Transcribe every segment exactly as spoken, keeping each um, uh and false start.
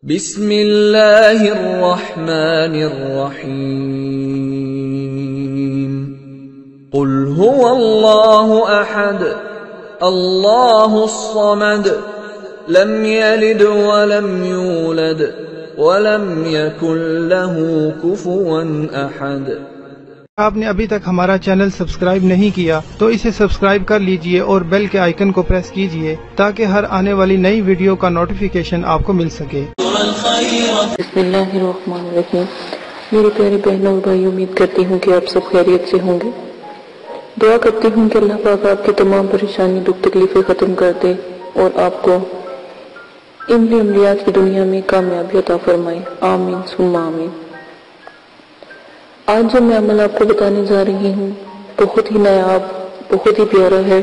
بسم اللہ الرحمن الرحیم قل هو اللہ احد اللہ الصمد لم یلد ولم یولد ولم یکن له کفوا احد۔ آپ نے ابھی تک ہمارا چینل سبسکرائب نہیں کیا تو اسے سبسکرائب کر لیجئے اور بیل کے آئیکن کو پریس کیجئے تاکہ ہر آنے والی نئی ویڈیو کا نوٹیفیکیشن آپ کو مل سکے۔ بسم اللہ الرحمن الرحیم۔ میرے پیارے بہنوں اور بھائی، امید کرتی ہوں کہ آپ سب خیریت سے ہوں گے۔ دعا کرتی ہوں کہ اللہ پاک آپ کی تمام پریشانی دکھ تکلیفیں ختم کر دے اور آپ کو علم عملیات کی دنیا میں کامیابی عطا فرمائے، آمین ثم آمین۔ آج جو میں عمل آپ کو بتانے جا رہی ہوں بہت ہی نایاب، بہت ہی پیارا ہے۔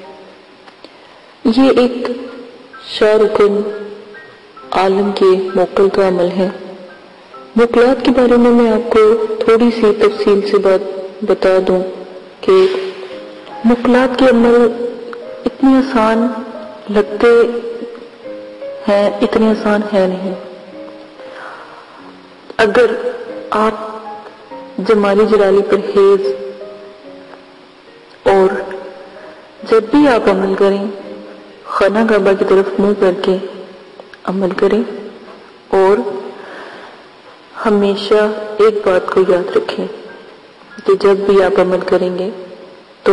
یہ ایک شاہ رکن عالم کے موکل کا عمل ہے۔ موکلات کے بارے میں میں آپ کو تھوڑی سی تفصیل سے بات بتا دوں کہ موکلات کے عمل اتنی آسان لگتے ہیں، اتنی آسان ہے نہیں۔ اگر آپ جمالی جلالی پرہیز اور جب بھی آپ عمل کریں خانہ کعبہ کی طرف منہ کر کے عمل کریں اور ہمیشہ ایک بات کو یاد رکھیں کہ جب بھی آپ عمل کریں گے تو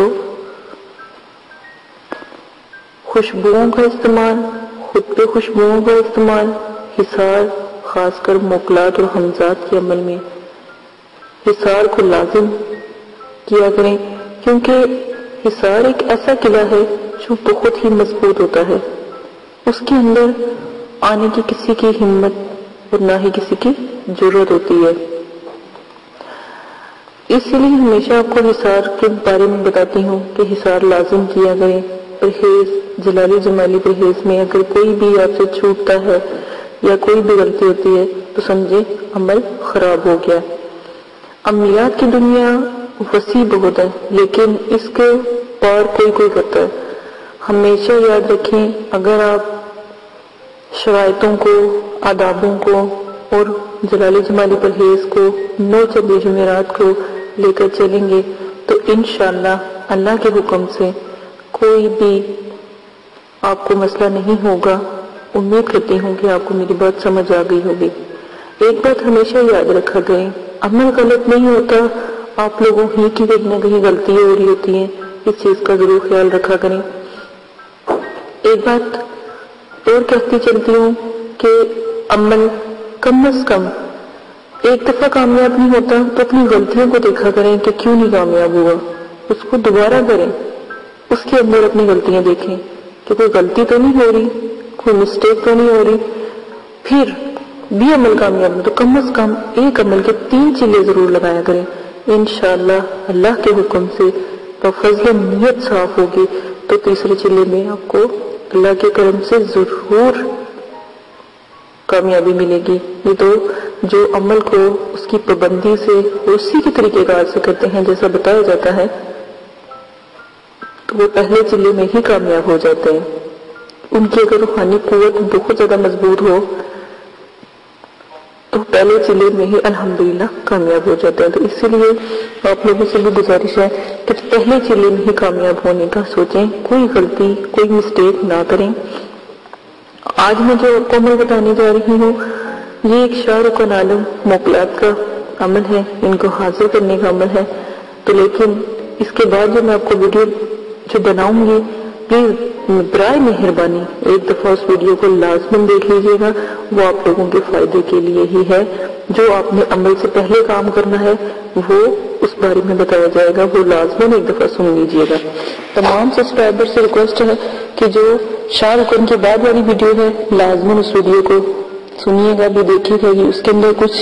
خوشبوؤں کا استعمال، خود پہ خوشبوؤں کا استعمال، حصار خاص کر موکلات اور حمزات کے عمل میں حصار کو لازم کیا کریں، کیونکہ حصار ایک ایسا قلعہ ہے جو بہت ہی مضبوط ہوتا ہے۔ اس کے اندر آنے کی کسی کی ہمت اور نہ ہی کسی کی ضرورت ہوتی ہے۔ اسی لیے ہمیشہ آپ کو حصار کے بارے میں بتاتی ہوں کہ حصار لازم کیا کریں۔ پرہیز، جلالی جمالی پرہیز میں اگر کوئی بھی آپ سے چھوٹتا ہے یا کوئی بھی غلطی ہوتی ہے تو سمجھے عمل خراب ہو گیا۔ عملیات کی دنیا وسیع بہت ہے لیکن اس کے پار کوئی کوئی کرتا ہے۔ ہمیشہ یاد رکھیں، اگر آپ شرائطوں کو، آدابوں کو اور جلالی جمالی پرہیز کو، نو چندی جمعرات کو لے کر چلیں گے تو انشاءاللہ اللہ کے حکم سے کوئی بھی آپ کو مسئلہ نہیں ہوگا۔ امید کرتی ہوں کہ آپ کو میری بات سمجھ آ گئی ہوگی۔ ایک بات ہمیشہ یاد رکھا کریں، عمل غلط نہیں ہوتا، آپ لوگوں ہی کی کہیں نہ کہیں غلطی ہو رہی ہوتی ہیں، اس چیز کا ضرور خیال رکھا کریں۔ ایک بات اور کہتی چلتی ہوں کہ عمل کم از کم ایک دفعہ کامیاب نہیں ہوتا تو اپنی غلطیوں کو دیکھا کریں کہ کیوں نہیں کامیاب ہوا، اس کو دوبارہ کریں، اس کے اندر اپنی غلطیاں دیکھیں کہ کوئی غلطی تو نہیں ہو رہی، کوئی مسٹیک تو نہیں ہو رہی، پھر بھی عمل کامیاب ہو تو کم از کم ایک عمل کے تین چلے ضرور لگایا کریں۔ انشاءاللہ اللہ کے حکم سے بفضل نیت صاف ہوگی تو تیسرے چلے میں آپ کو اللہ کے کرم سے ضرور کامیابی ملے گی۔ یہ تو جو عمل کو اس کی پابندی سے اسی کے طریقے کار سے کرتے ہیں جیسا بتایا جاتا ہے تو وہ پہلے چلے میں ہی کامیاب ہو جاتے ہیں۔ ان کی اگر روحانی قوت بہت زیادہ مضبوط ہو تو پہلے چلے میں ہی الحمدللہ کامیاب ہو جاتے ہیں۔ تو اسی لیے آپ لوگوں سے بھی گزارش ہے کہ پہلے چلے میں ہی کامیاب ہونے کا سوچیں، کوئی غلطی، کوئی مسٹیک نہ کریں۔ آج میں جو آپ کو عمل بتانے جا رہی ہوں یہ ایک شاہ رکن عالم موکلات کا عمل ہے، ان کو حاضر کرنے کا عمل ہے۔ تو لیکن اس کے بعد جو میں آپ کو ویڈیو جو بناؤں گی پلیز برائے مہربانی ایک دفعہ اس ویڈیو کو لازماً دیکھ لیجئے گا، وہ آپ لوگوں کے فائدے کے لیے ہی ہے۔ جو آپ نے عمل سے پہلے کام کرنا ہے وہ اس بارے میں بتایا جائے گا، وہ لازماً ایک دفعہ سن لیجئے گا۔ تمام سبسکرائبر سے ریکویسٹ ہے کہ جو شاہ رکن کے بعد والی ویڈیو ہے لازماً اس ویڈیو کو سنیے گا، بھی دیکھیے گا۔ اس کے اندر کچھ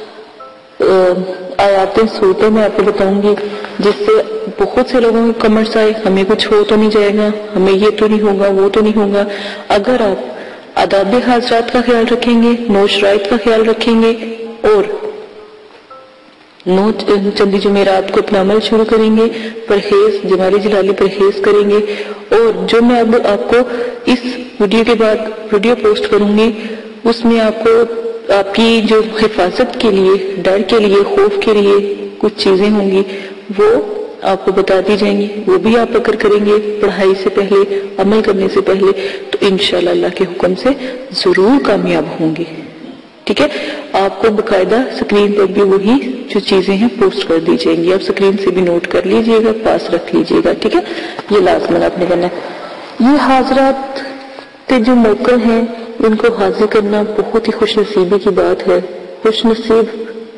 آیاتیں صورتیں میں آپ کو بتاؤں گی جس سے بہت سے لوگوں کے کمنٹس آئے ہمیں کچھ ہو تو نہیں جائے گا، ہمیں یہ تو نہیں ہوگا، وہ تو نہیں ہوگا۔ اگر آپ آداب حاضرات کا خیال رکھیں گے، نو شرائط کا خیال رکھیں گے اور نو چندی جمعرات کو اپنا عمل شروع کریں گے، پرہیز جمالی جلالی پرہیز کریں گے، اور جو میں اب آپ کو اس ویڈیو کے بعد ویڈیو پوسٹ کروں گی اس میں آپ کو آپ کی جو حفاظت کے لیے، ڈر کے لیے، خوف کے لیے کچھ چیزیں ہوں گی، وہ آپ کو بتا دی جائیں گی. وہ بھی آپ اگر کریں گے پڑھائی سے پہلے، عمل کرنے سے پہلے، تو انشاءاللہ اللہ کے حکم سے ضرور کامیاب ہوں گے. ٹھیک ہے، آپ کو باقاعدہ اسکرین پر بھی وہی جو چیزیں ہیں پوسٹ کر دی جائیں گی. آپ اسکرین سے بھی نوٹ کر لیجئے گا، پاس رکھ لیجئے گا. ٹھیک ہے، یہ لازمن آپ نے کرنا ہے. یہ حاضرات کے جو موقع ہیں ان کو حاضر کرنا بہت ہی خوش نصیبی کی بات ہے. خوش نصیب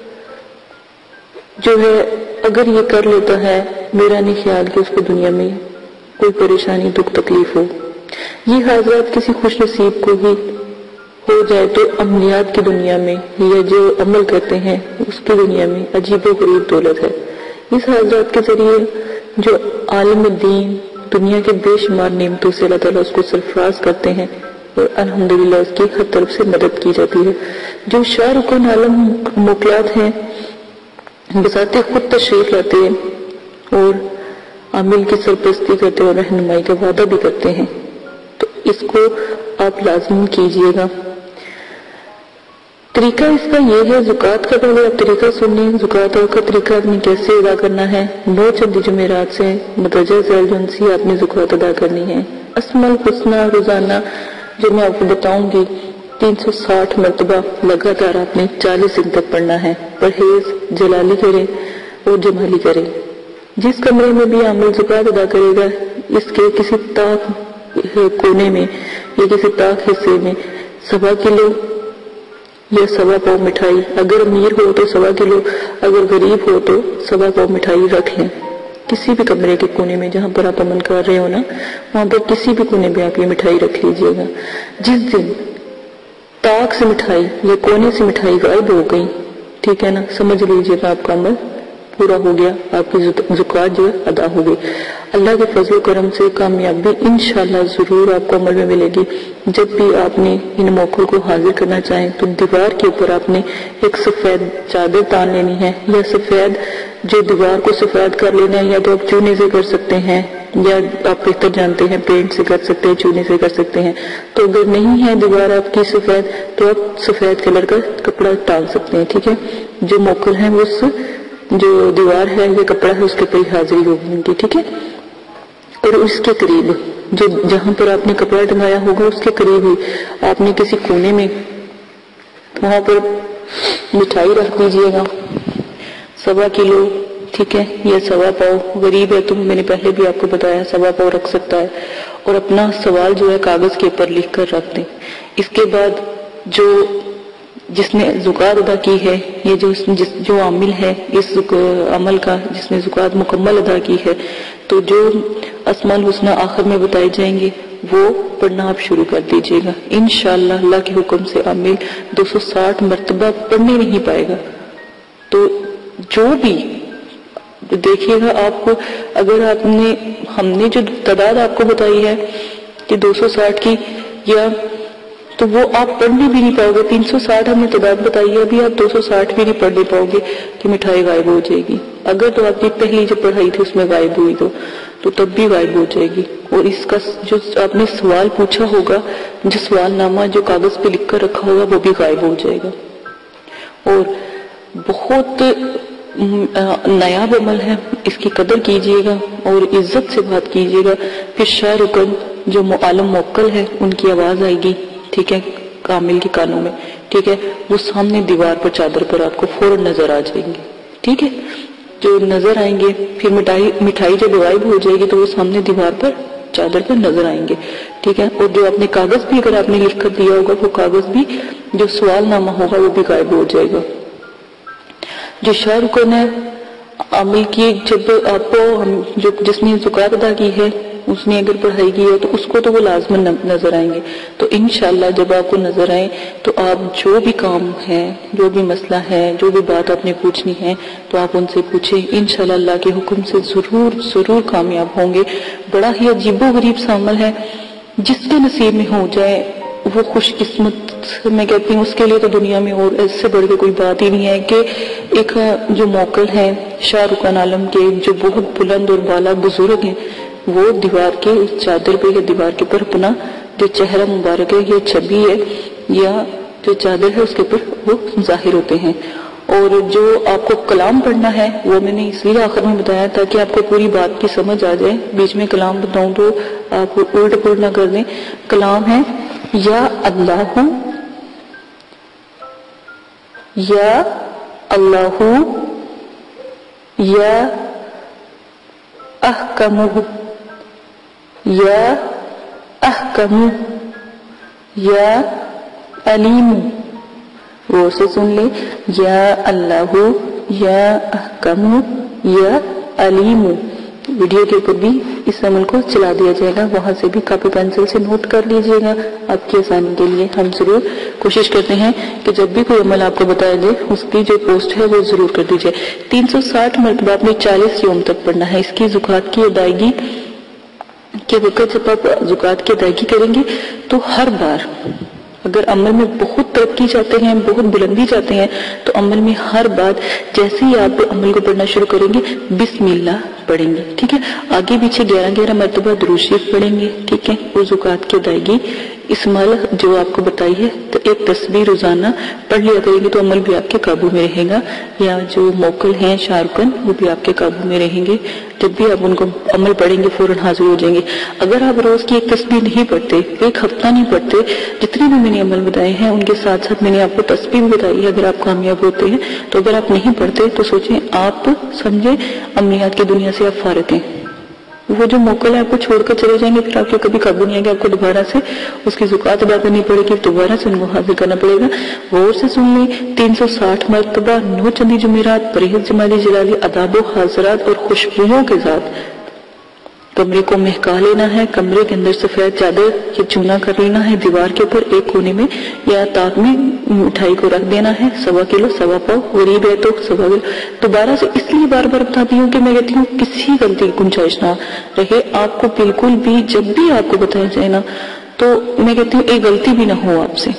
جو ہے اگر یہ کر لیتا ہے، میرا نہیں خیال کہ اس کو دنیا میں کوئی پریشانی، دکھ، تکلیف ہو. یہ حاضرات کسی خوش نصیب کو ہی ہو جائے تو عملیات کی دنیا میں یا جو عمل کرتے ہیں اس کی دنیا میں عجیب و غریب دولت ہے. اس حاضرات کے ذریعے جو عالم دین دنیا کے بے شمار نعمتوں سے اللہ تعالیٰ اس کو سرفراز کرتے ہیں اور الحمدللہ اس کی ہر طرف سے مدد کی جاتی ہے. جو شاہ رکن عالم موکلات ہیں بذات خود تشریف لاتے ہیں اور عامل کی سرپرستی کرتے ہیں اور رہنمائی کا وعدہ بھی کرتے ہیں، تو اس کو آپ لازم کیجئے گا. طریقہ اس کا یہ ہے، زکوٰۃ کا پہلے آپ طریقہ سنیں. زکوٰۃ کا طریقہ آپ نے کیسے ادا کرنا ہے. نو چندی جمعرات سے مدرجہ ذیل جنسی آپ نے زکوٰۃ ادا کرنی ہے. اسم الحسنہ روزانہ جو میں آپ کو بتاؤں گی تین سو ساٹھ مرتبہ لگاتار آپ نے چالیس دن تک پڑھنا ہے. پرہیز جلالی کریں اور جمالی کریں. جس کمرے میں بھی عامل زکوٰۃ ادا کرے گا اس کے کسی تاک کونے میں یا کسی تاک حصے میں سوا کلو یا سوا پاؤ مٹھائی، اگر امیر ہو تو سوا کلو، اگر غریب ہو تو سوا پاؤ مٹھائی رکھ لیں. کسی بھی کمرے کے کونے میں جہاں پر آپ عمل کر رہے ہو نا، وہاں پر کسی بھی کونے میں آپ یہ مٹھائی رکھ لیجئے گا. جس دن تاک سے مٹھائی یا کونے سے مٹھائی غائب ہو گئی، ٹھیک ہے نا، سمجھ لیجئے گا آپ کا عمل پورا ہو گیا، آپ کی زکوٰۃ جو ہے ادا ہو گئی. اللہ کے فضل و کرم سے کامیابی انشاءاللہ ضرور آپ کو عمل میں ملے گی. جب بھی آپ نے ان موقعوں کو حاضر کرنا چاہیں تو دیوار کے اوپر آپ نے ایک سفید چادر تان لینی ہے، یا سفید جو دیوار کو سفید کر لینا ہے، یا تو آپ چونے سے کر سکتے ہیں یا آپ بہتر جانتے ہیں پینٹ سے کر سکتے ہیں، چونے سے کر سکتے ہیں. تو اگر نہیں ہے دیوار آپ کی سفید تو آپ سفید کلر کا کپڑا ٹال سکتے ہیں. ٹھیک ہے، جو موکل ہیں وہ اس جو دیوار ہے یا کپڑا ہے اس کے اوپر حاضری ہوگی ان کی. ٹھیک ہے، اور اس کے قریب جو جہاں پر آپ نے کپڑا ٹنگایا ہوگا اس کے قریب ہی آپ نے کسی کونے میں وہاں پر مٹھائی رکھ دیجئے گا، سوا کلو، ٹھیک ہے، یا سوا پاؤ. غریب ہے تو میں نے پہلے بھی آپ کو بتایا سوا پاؤ رکھ سکتا ہے. اور اپنا سوال جو ہے کاغذ کے اوپر لکھ کر رکھ دیں. اس کے بعد جو جس نے زکوٰۃ ادا کی ہے یا جو جس جو عامل ہے اس عمل کا جس نے زکوٰۃ مکمل ادا کی ہے، تو جو اسماء الحسنہ آخر میں بتائے جائیں گے وہ پڑھنا آپ شروع کر دیجئے گا. انشاءاللہ اللہ کے حکم سے عامل دو سو ساٹھ مرتبہ پڑھنے نہیں پائے گا. تو جو بھی دیکھیے گا آپ کو، اگر آپ نے ہم نے جو تعداد آپ کو بتائی ہے کہ دو سو ساٹھ کی، یا تو وہ آپ پڑھنے بھی نہیں پاؤ گے. تین سو ساٹھ ہم نے تعداد بتائی ہے، ابھی آپ دو سو ساٹھ بھی نہیں پڑھنے پاؤ گے کہ مٹھائی غائب ہو جائے گی. اگر تو آپ کی پہلی جو پڑھائی تھی اس میں غائب ہوئی تو تو تب بھی غائب ہو جائے گی. اور اس کا جو آپ نے سوال پوچھا ہوگا، جو سوال نامہ جو کاغذ پہ لکھ کر رکھا ہوگا وہ بھی غائب ہو جائے گا. اور بہت نایاب عمل ہے، اس کی قدر کیجئے گا اور عزت سے بات کیجئے گا. پھر شاہ رکن جو عالم موکل ہے ان کی آواز آئے گی، ٹھیک ہے، کامل کے کانوں میں، ٹھیک ہے، وہ سامنے دیوار پر چادر پر آپ کو فوراً نظر آ جائیں گے. ٹھیک ہے، جو نظر آئیں گے پھر مٹھائی مٹھائی جب غائب ہو جائے گی تو وہ سامنے دیوار پر چادر پر نظر آئیں گے. ٹھیک ہے، اور جو آپ نے کاغذ بھی اگر آپ نے لکھ کر دیا ہوگا وہ کاغذ بھی جو سوال نامہ ہوگا وہ بھی غائب ہو جائے گا. جو شاہ رکن ہے عامل کی، جب آپ کو جو جس نے زکوٰۃ ادا کی ہے اس نے اگر پڑھائی کی ہے تو اس کو تو وہ لازماً نظر آئیں گے. تو انشاءاللہ جب آپ کو نظر آئیں تو آپ جو بھی کام ہے، جو بھی مسئلہ ہے، جو بھی بات آپ نے پوچھنی ہے تو آپ ان سے پوچھیں. انشاءاللہ اللہ کے حکم سے ضرور ضرور کامیاب ہوں گے. بڑا ہی عجیب و غریب سا عمل ہے، جس کے نصیب میں ہو جائے وہ خوش قسمت. میں کہتی ہوں اس کے لیے تو دنیا میں اور اس سے بڑھ کے کوئی بات ہی نہیں ہے کہ ایک جو موکل ہے شاہ رکن عالم کے جو بہت بلند اور بالا بزرگ ہیں، وہ دیوار کے اس چادر پہ یا دیوار کے پر اپنا جو چہرہ مبارک ہے یا چھبی ہے یا جو چادر ہے اس کے اوپر وہ ظاہر ہوتے ہیں. اور جو آپ کو کلام پڑھنا ہے وہ میں نے اس لیے آخر میں بتایا تاکہ آپ کو پوری بات کی سمجھ آ جائے. بیچ میں کلام بتاؤں تو آپ الٹ پلٹ نہ کر دیں. کلام ہے یا اللہ یا اللہ یا احکم یا احکم یا علیم. غور سے سن لیں. یا اللہ یا احکم یا علیم. ویڈیو کے اوپر بھی اس عمل کو چلا دیا جائے گا, وہاں سے بھی کاپی پینسل سے نوٹ کر لیجئے گا آپ کی آسانی کے لیے. ہم ضرور کوشش کرتے ہیں کہ جب بھی کوئی عمل آپ کو بتایا جائے اس کی جو پوسٹ ہے وہ ضرور کر دیجئے. تین سو ساٹھ مرتبہ آپ نے چالیس یوم تک پڑھنا ہے. اس کی زکوٰۃ کی ادائیگی کے وقت جب آپ زکوٰۃ کی ادائیگی کریں گے تو ہر بار اگر عمل میں بہت ترقی چاہتے ہیں, بہت بلندی چاہتے ہیں, تو عمل میں ہر بات جیسے ہی آپ عمل کو پڑھنا شروع کریں گے بسم اللہ پڑھیں گے. ٹھیک ہے, آگے پیچھے گیارہ گیارہ مرتبہ درود شریف پڑھیں گے. ٹھیک ہے, وہ زکوٰۃ کی ادائیگی اس عمل جو آپ کو بتائی ہے تو ایک تسبیح روزانہ پڑھ لیا کریں گے تو عمل بھی آپ کے قابو میں رہے گا. یا جو موکل ہیں شارکن وہ بھی آپ کے قابو میں رہیں گے. جب بھی آپ ان کو عمل پڑھیں گے فوراً حاضر ہو جائیں گے. اگر آپ روز کی ایک تسبیح نہیں پڑھتے, ایک ہفتہ نہیں پڑھتے, جتنے بھی میں نے عمل بتائے ہیں ان کے ساتھ ساتھ میں نے آپ کو تسبیح بھی بتائی ہے, اگر آپ کامیاب ہوتے ہیں تو اگر آپ نہیں پڑھتے تو سوچیں آپ سمجھیں عملیات کی دنیا سے آپ فارغ ہیں. وہ جو موکل ہے آپ کو چھوڑ کر چلے جائیں گے, پھر آپ کو کبھی قابو نہیں آئے گا, آپ کو دوبارہ سے اس کی زکوٰۃ ادا کرنی پڑے گی, دوبارہ سے ان کو حاضر کرنا پڑے گا. غور سے سن لیں. تین سو ساٹھ مرتبہ نو چندی جمعرات پرہیز جمالی جلالی آداب و حاضرات اور خوشبوؤں کے ساتھ کمرے کو مہکا لینا ہے. کمرے کے اندر سفید چادر یا چونا کر لینا ہے. دیوار کے اوپر ایک کونے میں یا تاک میں مٹھائی کو رکھ دینا ہے. سوا کلو سوا پاؤ, غریب ہے تو سوا کلو. دوبارہ سے اس لیے بار بار بتاتی ہوں کہ میں کہتی ہوں کسی غلطی کی گنجائش نہ رہے. آپ کو بالکل بھی جب بھی آپ کو بتایا جائے نا تو میں کہتی ہوں ایک غلطی بھی نہ ہو آپ سے.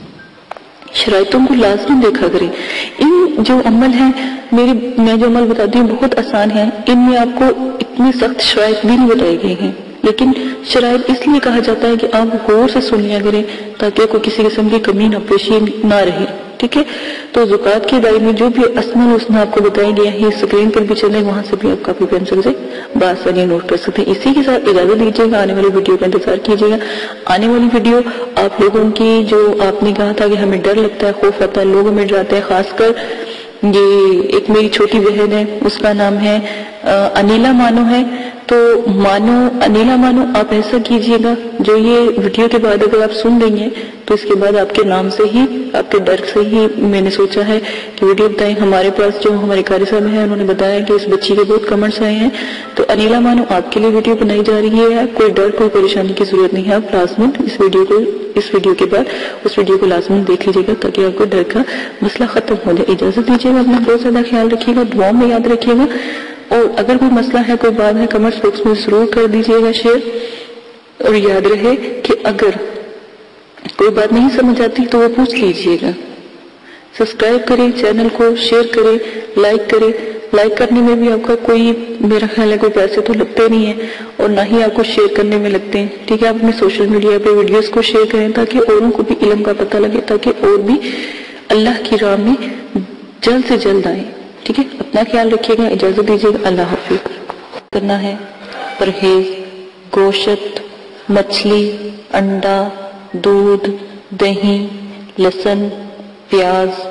شرائطوں کو لازم دیکھا کریں. ان جو عمل ہیں میری میں جو عمل بتاتی ہوں بہت آسان ہے, ان میں آپ کو اتنی سخت شرائط بھی نہیں بتائی گئی ہیں, لیکن شرائط اس لیے کہا جاتا ہے کہ آپ غور سے سن لیا کریں تاکہ کوئی کسی قسم کی کمی نہ پیشی نہ رہے. ٹھیک ہے, تو زکوٰۃ کی ادائیگی میں جو بھی اسماء اس میں آپ کو بتائی گیا ہے اسکرین پر بھی چلے, وہاں سے بھی آپ کاپی پینسل سے بآسانی نوٹ کر سکتے ہیں. اسی کے ساتھ اجازت دیجیے گا, آنے والی ویڈیو کا انتظار کیجیے گا. آنے والی ویڈیو آپ لوگوں کی جو آپ نے کہا تھا کہ ہمیں ڈر لگتا ہے, خوف آتا ہے, لوگ ہمیں ڈراتے ہیں, خاص کر یہ ایک میری چھوٹی بہن ہے اس کا نام ہے انیلا مانو ہے. تو مانو انیلا مانو آپ ایسا کیجئے گا, جو یہ ویڈیو کے بعد اگر آپ سن لیں گے تو اس کے بعد آپ کے نام سے ہی, آپ کے ڈر سے ہی میں نے سوچا ہے کہ ویڈیو بتائیں. ہمارے پاس جو ہمارے قاری صاحب ہیں انہوں نے بتایا کہ اس بچی کے بہت کمنٹس آئے ہیں, تو انیلا مانو آپ کے لیے ویڈیو بنائی جا رہی ہے. کوئی ڈر کوئی پریشانی کی ضرورت نہیں ہے, آپ لازمن اس ویڈیو کو اس ویڈیو کے بعد اس ویڈیو کو لازمن دیکھ لیجیے گا تاکہ آپ کو ڈر کا مسئلہ ختم ہو جائے. اجازت دیجیے گا, اپنا بہت زیادہ خیال رکھیے گا, دعاؤں میں یاد رکھیے گا, اور اگر کوئی مسئلہ ہے کوئی بات ہے کمنٹس باکس میں ضرور کر دیجیے گا شیئر. اور یاد رہے کہ اگر کوئی بات نہیں سمجھ آتی تو وہ پوچھ لیجیے گا. سبسکرائب کریں چینل کو, شیئر کریں, لائک کریں. لائک کرنے میں بھی آپ کا کوئی میرا خیال ہے کوئی پیسے تو لگتے نہیں ہیں, اور نہ ہی آپ کو شیئر کرنے میں لگتے ہیں. ٹھیک ہے, آپ اپنے سوشل میڈیا پہ ویڈیوز کو شیئر کریں تاکہ اوروں کو بھی علم کا پتہ لگے, تاکہ اور بھی اللہ کی راہ میں جلد سے جلد آئیں. ٹھیک ہے, اپنا خیال رکھیے گا, اجازت دیجیے گا, اللہ حافظ. کرنا ہے پرہیز گوشت, مچھلی, انڈا, دودھ, دہی, لہسن, پیاز,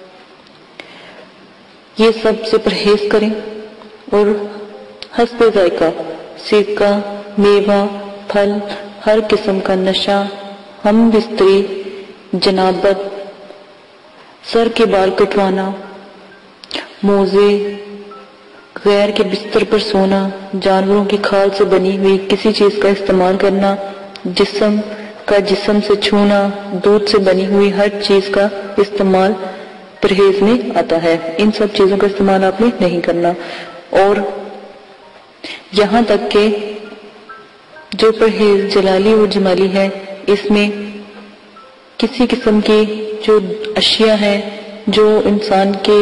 یہ سب سے پرہیز کریں. اور حسب ذائقہ سرکہ, میوہ, پھل, ہر قسم کا نشہ, ہم بستری, جنابت, سر کے بال کٹوانا, موزے, غیر کے بستر پر سونا, جانوروں کی کھال سے بنی ہوئی کسی چیز کا استعمال کرنا, جسم کا جسم سے چھونا, دودھ سے بنی ہوئی ہر چیز کا استعمال پرہیز میں آتا ہے. ان سب چیزوں کا استعمال آپ نے نہیں کرنا. اور یہاں تک کہ جو پرہیز جلالی اور جمالی ہے اس میں کسی قسم کی جو اشیاء ہیں جو انسان کے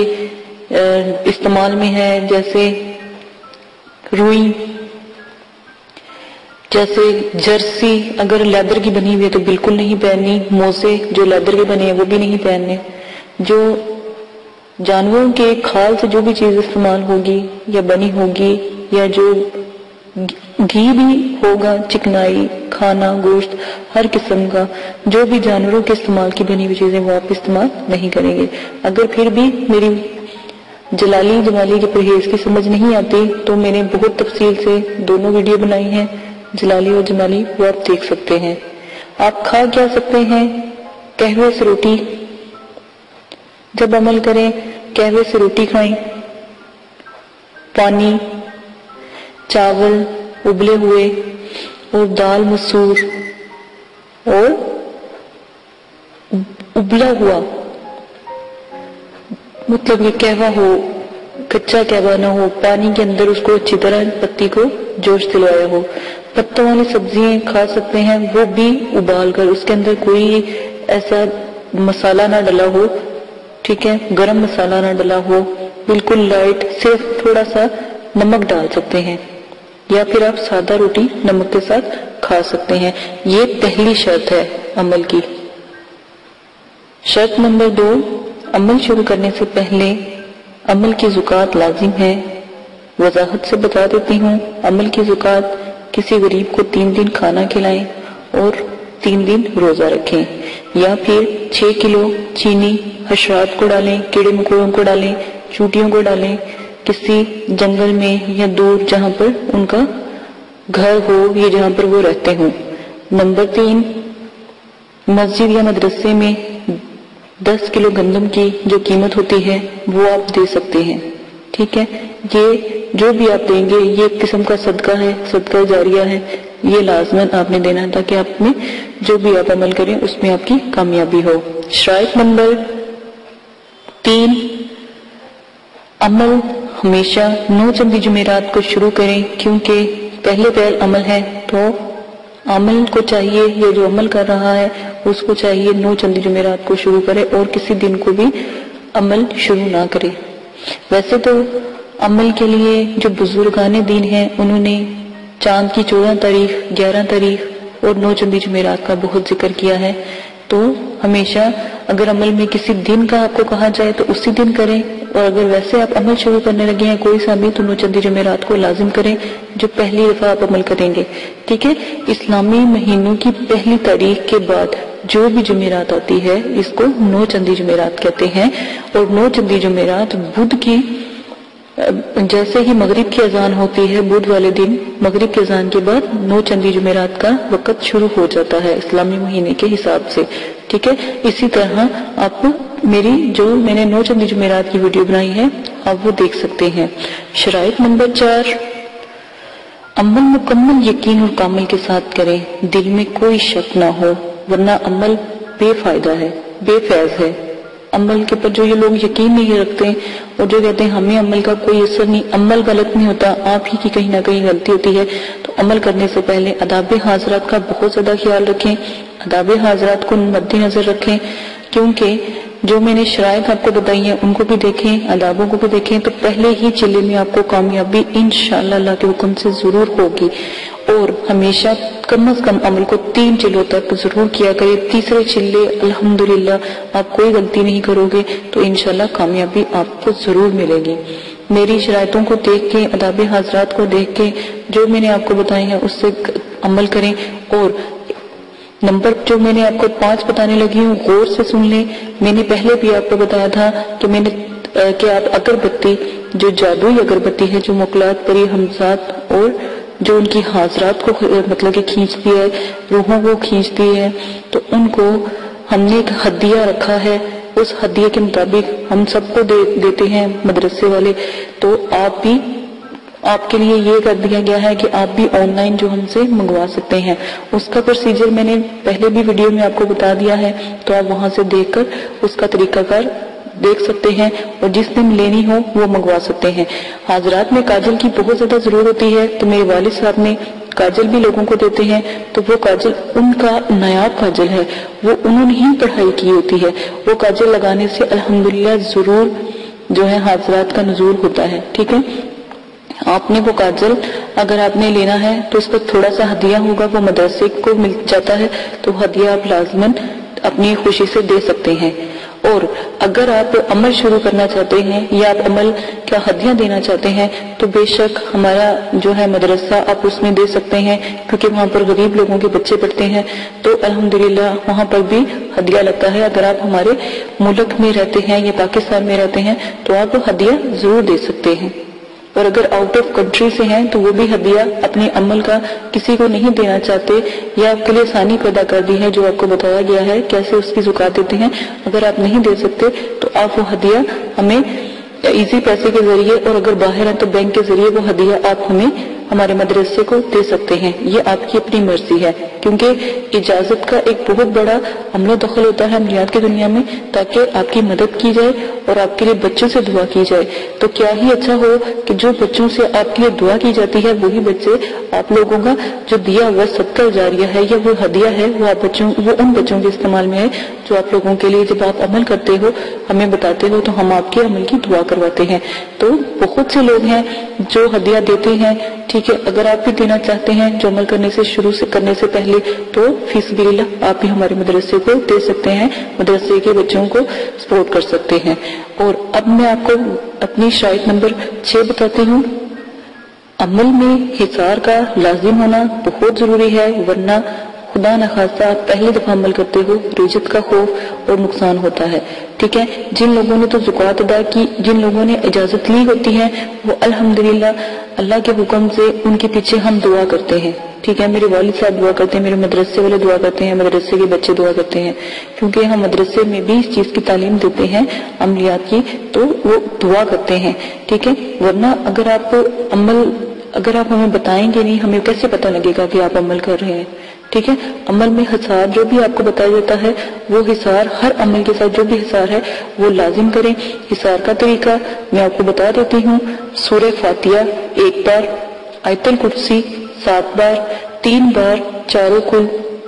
استعمال میں ہے, جیسے روئی, جیسے جرسی اگر لیدر کی بنی ہوئی ہے تو بالکل نہیں پہننی، موزے جو لیدر کے بنے ہیں وہ بھی نہیں پہننے، جو جانوروں کے کھال سے جو بھی چیز استعمال ہوگی یا بنی ہوگی یا جو گھی بھی ہوگا، چکنائی، کھانا، گوشت، ہر قسم کا جو بھی جانوروں کے استعمال کی بنی ہوئی چیزیں وہ آپ استعمال نہیں کریں گے۔ اگر پھر بھی میری جلالی جمالی کے پرہیز کی سمجھ نہیں آتی تو میں نے بہت تفصیل سے دونوں ویڈیو بنائی ہیں، جلالی اور جمالی، وہ آپ دیکھ سکتے ہیں۔ آپ کھا کیا سکتے ہیں؟ قہوے سے روٹی، جب عمل کریں قہوے سے روٹی کھائیں، پانی، چاول ابلے ہوئے اور دال مسور اور ابلا ہوا، مطلب یہ قہوہ ہو، کچا قہوہ نہ ہو، پانی کے اندر اس کو اچھی طرح پتی کو جوش دلوایا ہو۔ پتوں والی سبزیاں کھا سکتے ہیں، وہ بھی ابال کر، اس کے اندر کوئی ایسا مسالہ نہ ڈلا ہو، ٹھیک ہے، گرم مسالہ نہ ڈلا ہو، بالکل لائٹ، صرف تھوڑا سا نمک ڈال سکتے ہیں، یا پھر آپ سادہ روٹی نمک کے ساتھ کھا سکتے ہیں۔ یہ پہلی شرط ہے عمل کی۔ شرط نمبر دو، عمل شروع کرنے سے پہلے عمل کی زکوٰۃ لازم ہے۔ وضاحت سے بتا دیتی ہوں، عمل کی زکوٰۃ کسی غریب کو تین دن کھانا کھلائیں اور تین دن روزہ رکھیں، یا پھر چھ کلو چینی حشرات کو ڈالیں، کیڑے مکوڑوں کو ڈالیں، چوٹیوں کو ڈالیں، کسی جنگل میں یا دور جہاں پر ان کا گھر ہو یا جہاں پر وہ رہتے ہوں۔ نمبر تین، مسجد یا مدرسے میں دس کلو گندم کی جو قیمت ہوتی ہے وہ آپ دے سکتے ہیں، ٹھیک ہے۔ یہ جو بھی آپ دیں گے یہ ایک قسم کا صدقہ ہے، صدقہ جاریہ ہے، یہ لازماً آپ نے دینا ہے تاکہ آپ میں جو بھی آپ عمل کریں اس میں آپ کی کامیابی ہو۔ شرائط نمبر تین، عمل ہمیشہ نو چندی جمعرات کو شروع کریں، کیونکہ پہلے پہل عمل ہے تو عمل کو چاہیے، یہ جو عمل کر رہا ہے اس کو چاہیے نو چندی جمعرات کو شروع کرے اور کسی دن کو بھی عمل شروع نہ کرے۔ ویسے تو عمل کے لیے جو بزرگان دین ہیں انہوں نے چاند کی چودہ تاریخ، گیارہ تاریخ اور نو چندی جمعرات کا بہت ذکر کیا ہے، تو ہمیشہ اگر عمل میں کسی دن کا آپ کو کہا جائے تو اسی دن کریں، اور اگر ویسے آپ عمل شروع کرنے لگے ہیں کوئی سا بھی تو نو چندی جمعرات کو لازم کریں جو پہلی دفعہ آپ عمل کریں گے، ٹھیک ہے۔ اسلامی مہینوں کی پہلی تاریخ کے بعد جو بھی جمعرات آتی ہے اس کو نو چندی جمعرات کہتے ہیں، اور نو چندی جمعرات بدھ کی جیسے ہی مغرب کی اذان ہوتی ہے بدھ والے دن مغرب کی اذان کے بعد نو چندی جمعرات کا وقت شروع ہو جاتا ہے اسلامی مہینے کے حساب سے، ٹھیک ہے۔ اسی طرح آپ میری جو میں نے نو چندی جمعرات کی ویڈیو بنائی ہے آپ وہ دیکھ سکتے ہیں۔ شرائط نمبر چار، عمل مکمل یقین اور کامل کے ساتھ کریں، دل میں کوئی شک نہ ہو، ورنہ عمل بے فائدہ ہے، بے فیض ہے۔ عمل کے پر جو یہ لوگ یقین نہیں رکھتے اور جو کہتے ہیں ہمیں عمل کا کوئی اثر نہیں، عمل غلط نہیں ہوتا، آپ ہی کی کہیں نہ کہیں غلطی ہوتی ہے، تو عمل کرنے سے پہلے آداب حاضرات کا بہت زیادہ خیال رکھیں، آداب حاضرات کو مد نظر رکھیں، کیونکہ جو میں نے شرائط آپ کو بتائی ہیں ان کو بھی دیکھیں، آدابوں کو بھی دیکھیں، تو پہلے ہی چلے میں آپ کو کامیابی انشاءاللہ اللہ کے حکم سے ضرور ہوگی۔ اور ہمیشہ کم از کم عمل کو تین چلوں تک ضرور کیا کرے، تیسرے چلے الحمدللہ آپ کوئی غلطی نہیں کرو گے تو انشاءاللہ کامیابی آپ کو ضرور ملے گی۔ میری شرائطوں کو دیکھ کے، آداب حاضرات کو دیکھ کے جو میں نے آپ کو بتائے ہیں اس سے عمل کریں، اور نمبر جو میں نے آپ کو پانچ بتانے لگی ہوں غور سے سن لیں۔ میں نے پہلے بھی آپ کو بتایا تھا کہ میں نے کہ آپ اگربتی، جو جادوئی اگربتی ہے جو مقلات پری حمزات اور جو ان کی حاضرات کو مطلب کہ کھینچتی ہے، روحوں کو کھینچتی ہے، تو ان کو ہم نے ایک ہدیہ رکھا ہے، اس ہدیے کے مطابق ہم سب کو دے دیتے ہیں مدرسے والے، تو آپ بھی آپ کے لیے یہ کر دیا گیا ہے کہ آپ بھی آن لائن جو ہم سے منگوا سکتے ہیں۔ اس کا پروسیجر میں نے پہلے بھی ویڈیو میں آپ کو بتا دیا ہے، تو آپ وہاں سے دیکھ کر اس کا طریقہ کار دیکھ سکتے ہیں اور جس دن لینی ہو وہ منگوا سکتے ہیں۔ حاضرات میں کاجل کی بہت زیادہ ضرورت ہوتی ہے، تو میرے والد صاحب نے کاجل بھی لوگوں کو دیتے ہیں، تو وہ کاجل ان کا نایاب کاجل ہے، وہ انہوں نے ہی پڑھائی کی ہوتی ہے، وہ کاجل لگانے سے الحمدللہ ضرور جو ہے حاضرات کا نزول ہوتا ہے، ٹھیک ہے۔ آپ نے وہ کاجل اگر آپ نے لینا ہے تو اس پر تھوڑا سا ہدیہ ہوگا، وہ مدرسے کو مل جاتا ہے، تو ہدیہ آپ لازماً اپنی خوشی سے دے سکتے ہیں۔ اور اگر آپ عمل شروع کرنا چاہتے ہیں یا آپ عمل کا ہدیہ دینا چاہتے ہیں تو بے شک ہمارا جو ہے مدرسہ آپ اس میں دے سکتے ہیں، کیونکہ وہاں پر غریب لوگوں کے بچے پڑھتے ہیں، تو الحمدللہ وہاں پر بھی ہدیہ لگتا ہے۔ اگر آپ ہمارے ملک میں رہتے ہیں یا پاکستان میں رہتے ہیں تو آپ ہدیہ ضرور دے سکتے ہیں، اور اگر آؤٹ آف کنٹری سے ہیں تو وہ بھی ہدیہ اپنے عمل کا کسی کو نہیں دینا چاہتے یا آپ کے لیے آسانی پیدا کر دی ہے، جو آپ کو بتایا گیا ہے کیسے اس کی زکات دیتے ہیں، اگر آپ نہیں دے سکتے تو آپ وہ ہدیہ ہمیں ایزی پیسے کے ذریعے، اور اگر باہر ہیں تو بینک کے ذریعے وہ ہدیہ آپ ہمیں ہمارے مدرسے کو دے سکتے ہیں۔ یہ آپ کی اپنی مرضی ہے، کیونکہ اجازت کا ایک بہت بڑا عمل و دخل ہوتا ہے عملیات کی دنیا میں، تاکہ آپ کی مدد کی جائے اور آپ کے لیے بچوں سے دعا کی جائے۔ تو کیا ہی اچھا ہو کہ جو بچوں سے آپ کے لیے دعا کی جاتی ہے وہی بچے آپ لوگوں کا جو دیا ہوا صدقہ جاریہ ہے یا وہ ہدیہ ہے وہ آپ بچوں وہ ان بچوں کے استعمال میں ہے جو آپ لوگوں کے لیے جب آپ عمل کرتے ہو ہمیں بتاتے ہو تو ہم آپ کے عمل کی دعا کرواتے ہیں۔ تو بہت سے لوگ ہیں جو ہدیہ دیتے ہیں، ٹھیک ہے، اگر آپ بھی دینا چاہتے ہیں جو عمل کرنے سے شروع سے کرنے سے پہلے تو فی سبیل اللہ آپ بھی ہمارے مدرسے کو دے سکتے ہیں، مدرسے کے بچوں کو سپورٹ کر سکتے ہیں۔ اور اب میں آپ کو اپنی شرائط نمبر چھ بتاتی ہوں۔ عمل میں حصار کا لازم ہونا بہت ضروری ہے، ورنہ خدا نخواستہ آپ پہلی دفعہ عمل کرتے ہو رجت کا خوف اور نقصان ہوتا ہے، ٹھیک ہے۔ جن لوگوں نے تو زکوٰۃ ادا کی، جن لوگوں نے اجازت لی ہوتی ہے، وہ الحمدللہ اللہ کے حکم سے ان کے پیچھے ہم دعا کرتے ہیں، ٹھیک ہے۔ میرے والد صاحب دعا کرتے ہیں، میرے مدرسے والے دعا کرتے ہیں، مدرسے کے بچے دعا کرتے ہیں، کیونکہ ہم مدرسے میں بھی اس چیز کی تعلیم دیتے ہیں عملیات کی، تو وہ دعا کرتے ہیں، ٹھیک ہے۔ ورنہ اگر آپ عمل اگر آپ ہمیں بتائیں گے نہیں، ہمیں کیسے پتہ لگے گا کہ آپ عمل کر رہے ہیں، ٹھیک ہے۔ عمل میں حصار جو بھی آپ کو بتایا جاتا ہے وہ حصار ہر عمل کے ساتھ جو بھی حصار ہے وہ لازم کریں۔ حصار کا طریقہ میں آپ کو بتا دیتی ہوں۔ سورہ فاتحہ ایک بار، آیت الکرسی سات بار، تین بار چاروں کل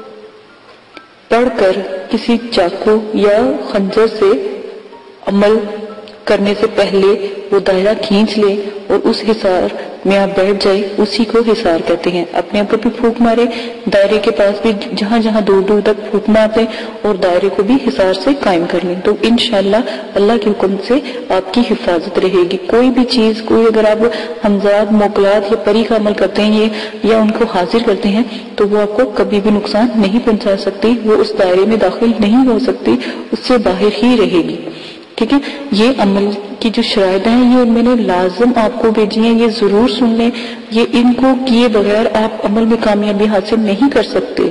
پڑھ کر کسی چاقو یا خنجر سے عمل کرنے سے پہلے وہ دائرہ کھینچ لے اور اس حصار میں آپ بیٹھ جائے، اسی کو حصار کہتے ہیں۔ اپنے اوپر بھی پھونک مارے، دائرے کے پاس بھی جہاں جہاں دور دور تک پھونک مارتے اور دائرے کو بھی حصار سے قائم کر لیں، تو انشاءاللہ اللہ کے حکم سے آپ کی حفاظت رہے گی۔ کوئی بھی چیز، کوئی اگر آپ ہمزاد موکلات یا پری کا عمل کرتے ہیں یا ان کو حاضر کرتے ہیں تو وہ آپ کو کبھی بھی نقصان نہیں پہنچا سکتی، وہ اس دائرے میں داخل نہیں ہو سکتی، اس سے باہر ہی رہے گی، ٹھیک ہے۔ یہ عمل کی جو شرائط ہیں یہ میں نے لازم آپ کو بھیجی ہیں، یہ ضرور سن لیں، یہ ان کو کیے بغیر آپ عمل میں کامیابی حاصل نہیں کر سکتے،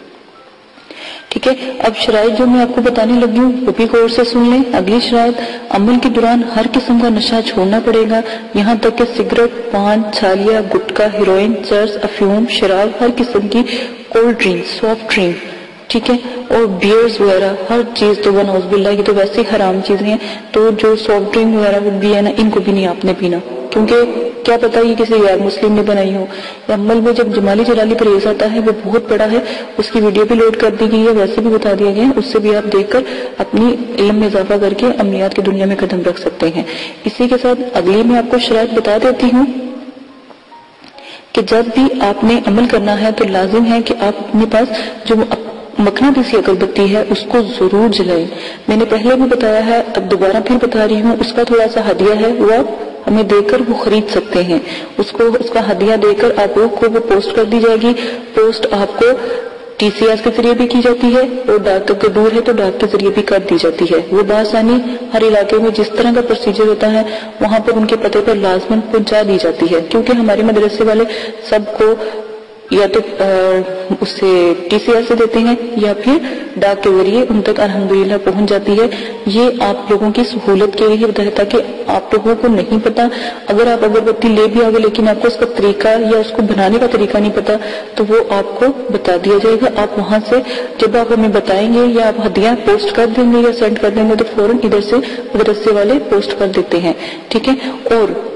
ٹھیک ہے۔ اب شرائط جو میں آپ کو بتانے لگی ہوں وہ بھی غور سے سن لیں۔ اگلی شرائط، عمل کے دوران ہر قسم کا نشہ چھوڑنا پڑے گا، یہاں تک کہ سگریٹ، پان، چھالیا، گٹکا، ہیروئن، چرس، افیون، شراب، ہر قسم کی کولڈ ڈرنک، سافٹ ڈرنک، ٹھیک ہے، اور بیئرز وغیرہ ہر چیز، تو نعوذ باللہ یہ تو ویسے حرام چیزیں ہیں، تو جو سافٹ ڈرنک وغیرہ بھی ہے نا ان کو بھی نہیں آپ نے پینا، کیونکہ کیا پتہ یہ کسی غیر مسلم نے بنائی ہو۔ عمل میں جب جمالی جلالی پرہیز آتا ہے وہ بہت بڑا ہے، اس کی ویڈیو بھی لوڈ کر دی گئی ہے، ویسے بھی بتا دیا گیا ہے، اس سے بھی آپ دیکھ کر اپنی علم میں اضافہ کر کے عملیات کی دنیا میں قدم رکھ سکتے ہیں۔ اسی کے ساتھ اگلی میں آپ کو شرائط بتا دیتی ہوں کہ جب بھی آپ نے عمل کرنا ہے تو لازم ہے کہ آپ اپنے پاس جو مقناطیسی اگربتی ہے اس کو ضرور جلائیں۔ میں نے پہلے بھی بتایا ہے، اب دوبارہ پھر بتا رہی ہوں، اس کا تھوڑا سا ہدیہ ہے، وہ آپ ہمیں دے کر وہ خرید سکتے ہیں، اس کو اس کا ہدیہ دے کر آپ لوگ کو وہ پوسٹ کر دی جائے گی۔ پوسٹ آپ کو ٹی سی ایس کے ذریعے بھی کی جاتی ہے اور ڈاک کے دور ہے تو ڈاک کے ذریعے بھی کر دی جاتی ہے۔ وہ بآسانی ہر علاقے میں جس طرح کا پروسیجر ہوتا ہے وہاں پر ان کے پتے پر لازماً پہنچا دی جاتی ہے، کیونکہ ہمارے مدرسے والے سب کو یا تو اس سے ٹی سی ایس سے دیتے ہیں یا پھر ڈاک کے ذریعے ان تک الحمدللہ پہنچ جاتی ہے۔ یہ آپ لوگوں کی سہولت کے لیے بتایا تھا کہ آپ لوگوں کو نہیں پتا، اگر آپ اگربتی لے بھی آگے لیکن آپ کو اس کا طریقہ یا اس کو بنانے کا طریقہ نہیں پتا تو وہ آپ کو بتا دیا جائے گا۔ آپ وہاں سے جب آپ ہمیں بتائیں گے یا آپ ہدیہ پوسٹ کر دیں گے یا سینڈ کر دیں گے تو فوراً ادھر سے مدرسے والے پوسٹ کر دیتے ہیں، ٹھیک ہے۔ اور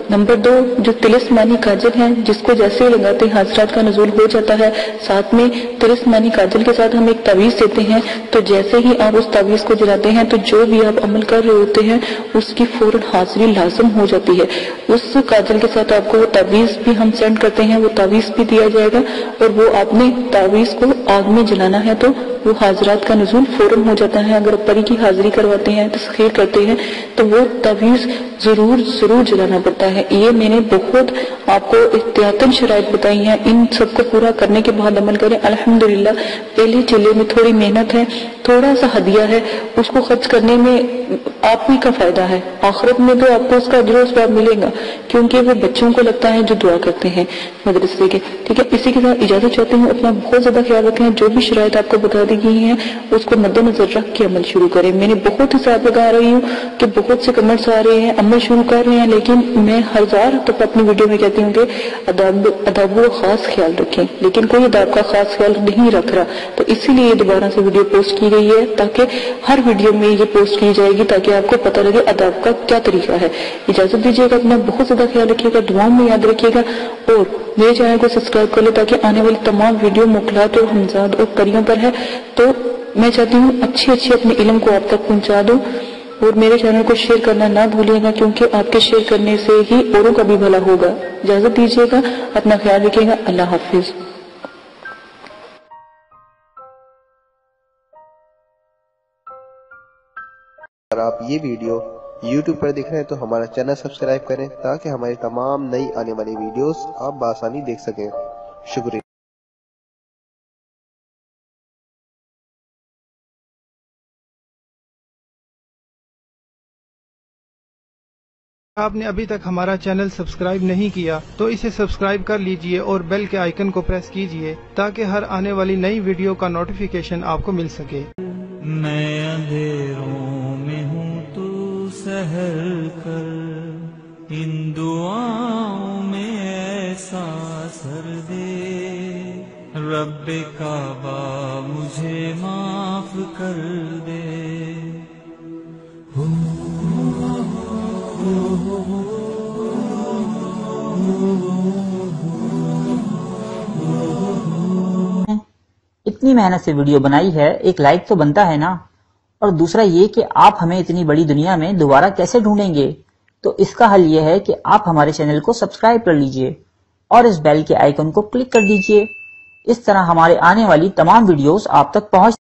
نمبر دو، جو تلسمانی کاجل ہے جس کو جیسے ہی لگاتے ہیں حضرات کا نزول ہو جاتا ہے، ساتھ میں تلسمانی کاجل کے ساتھ ہم ایک تعویذ دیتے ہیں، تو جیسے ہی آپ اس تعویذ کو جلاتے ہیں تو جو بھی آپ عمل کر رہے ہوتے ہیں اس کی فوراً حاضری لازم ہو جاتی ہے۔ اس کاجل کے ساتھ آپ کو وہ تعویذ بھی ہم سینڈ کرتے ہیں، وہ تعویذ بھی دیا جائے گا، اور وہ آپ نے تعویذ کو آگ میں جلانا ہے تو وہ حاضرات کا نزول فوراً ہو جاتا ہے۔ اگر پری کی حاضری کرواتے ہیں، تسخیر کرتے ہیں، تو وہ تعویذ ضرور ضرور جلانا پڑتا ہے۔ یہ میں نے بہت آپ کو احتیاطاً شرائط بتائی ہیں، ان سب کو پورا کرنے کے بعد عمل کریں۔ الحمدللہ پہلے چلے میں تھوڑی محنت ہے، تھوڑا سا ہدیہ ہے، اس کو خرچ کرنے میں آپ ہی کا فائدہ ہے، آخرت میں تو آپ کو اس کا اجر و ثواب ملے گا، کیونکہ وہ بچوں کو لگتا ہے جو دعا کرتے ہیں مدرسے کے۔ ٹھیک ہے، اسی کے ساتھ اجازت چاہتے ہوں، اپنا بہت زیادہ خیال رکھیں، جو بھی شرائط آپ کو بتا دی گئی ہیں اس کو مد نظر رکھ کے عمل شروع کریں۔ میں نے بہت حساب لگا رہی ہوں کہ بہت سے کمنٹس آ رہے ہیں، عمل شروع کر رہے ہیں، لیکن میں ہزار تک اپنی ویڈیو میں کہتی ہوں کہ اداب اداب کا خاص خیال رکھیں، لیکن کوئی اداب کا خاص خیال نہیں رکھ رہا، تو اسی لیے دوبارہ سے ویڈیو پوسٹ کی گئی ہے، تاکہ ہر ویڈیو میں یہ پوسٹ کی جائے گی تاکہ آپ کو پتہ لگے اداب کا کیا طریقہ ہے۔ اجازت دیجیے گا، اپنا بہت زیادہ خیال رکھیے گا، دعاؤں میں یاد رکھیے گا، اور میرے چینل کو سبسکرائب کر لیں تاکہ آنے والی تمام ویڈیو مخلوقات اور ہمزاد اور پریوں پر ہے۔ تو میں چاہتی ہوں اچھی اچھی اپنے علم کو آپ تک پہنچا دوں، اور میرے چینل کو شیئر کرنا نہ بھولیے گا، کیونکہ آپ کے شیئر کرنے سے ہی اوروں کا بھی بھلا ہوگا۔ اجازت دیجیے گا، اپنا خیال رکھیے گا، اللہ حافظ۔ اگر آپ یہ ویڈیو یوٹیوب پر دیکھ رہے ہیں تو ہمارا چینل سبسکرائب کریں تاکہ ہماری تمام نئی آنے والی ویڈیوز آپ بآسانی دیکھ سکیں۔ شکریہ۔ آپ نے ابھی تک ہمارا چینل سبسکرائب نہیں کیا تو اسے سبسکرائب کر لیجئے اور بیل کے آئیکن کو پریس کیجئے تاکہ ہر آنے والی نئی ویڈیو کا نوٹیفیکیشن آپ کو مل سکے۔ میں اندھیروں میں ہوں تو سحر کر، ان دعاؤں میں ایسا اثر دے، رب کعبہ مجھے معاف کر دے۔ اتنی محنت سے ویڈیو بنائی ہے، ایک لائک تو بنتا ہے نا، اور دوسرا یہ کہ آپ ہمیں اتنی بڑی دنیا میں دوبارہ کیسے ڈھونڈیں گے؟ تو اس کا حل یہ ہے کہ آپ ہمارے چینل کو سبسکرائب کر لیجئے اور اس بیل کے آئیکن کو کلک کر دیجئے۔ اس طرح ہمارے آنے والی تمام ویڈیوز آپ تک پہنچ